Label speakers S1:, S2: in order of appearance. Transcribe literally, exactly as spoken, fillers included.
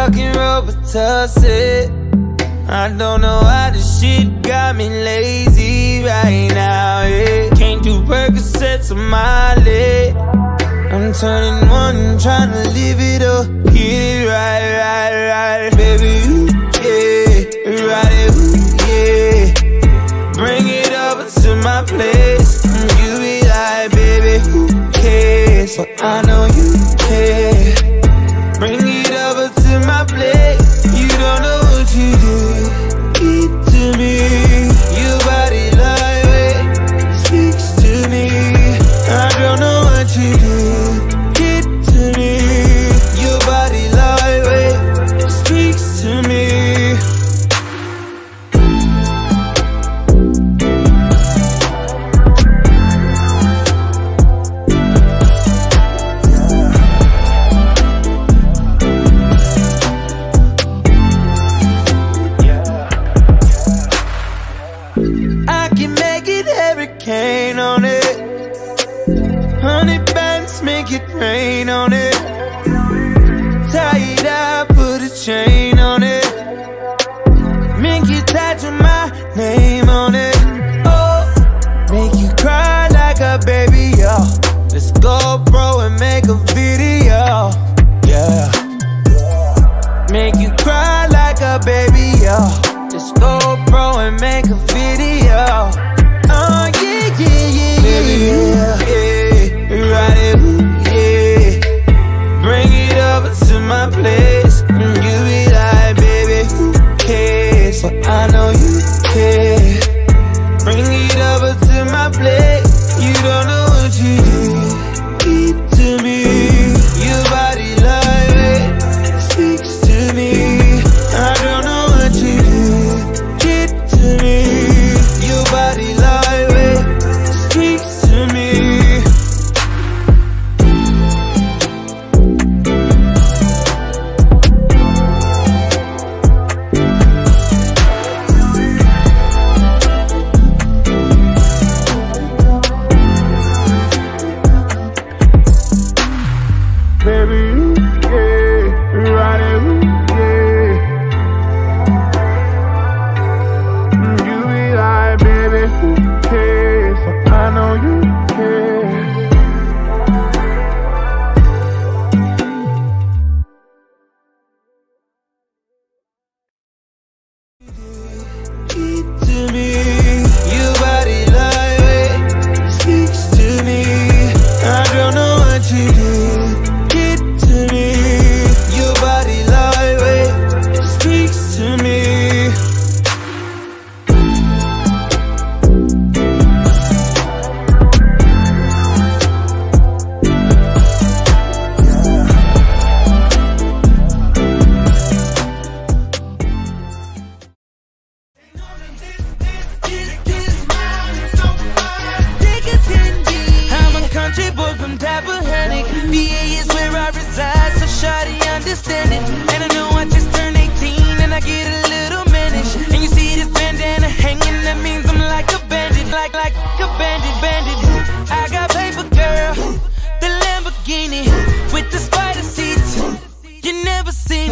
S1: fucking Robitussin. I don't know why this shit got me lazy right now, yeah. Can't do Percocets on my leg. I'm turning one, trying to live it up. Get it right, right, right. Baby, ooh, yeah, ride it, ooh, yeah. Bring it over to my place. You be like, baby, who cares? But I know you care. Bring it over to my place. You don't know what you do. Keep to me. Your body lightweight speaks to me. I don't know what you do. Get to me. Your body lightweight speaks to me. I can make it hurricane on it. Honey bands make it rain on it. Tie it up, put a chain on it. Make you tattoo my name on it. Oh, make you cry like a baby, yo. Let's go, bro, and make a video, yeah. Make you cry like a baby, yo. Let's go, bro, and make a video. Oh, yeah, yeah, yeah, baby, yeah, yeah. Ride it, ooh, yeah. Bring it over to my place. And you be like, baby, who cares? But I know you care. Bring it over to my place. You don't know what you do. Keep to me. Your body lightweight speaks to me. I don't know what you do. Get to me. Your body lightweight speaks to me. Baby, yeah, ride it, yeah. You be like, baby, who cares? I know you care. Keep to me. Your body lightweight speaks to me. I don't know what you do. Get to me. Your body lightweight speaks to me. I'm a country boy from Hunnid. V A is where I reside, so shawty understand it. And I know I just turned eighteen and I get a little managed. And you see this bandana hanging, that means I'm like a bandit, like like a bandit, bandit. I got paper, girl, the Lamborghini with the spider seats. You never seen